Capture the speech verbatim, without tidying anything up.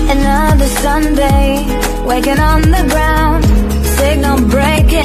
Another Sunday, waking on the ground, signal breaking.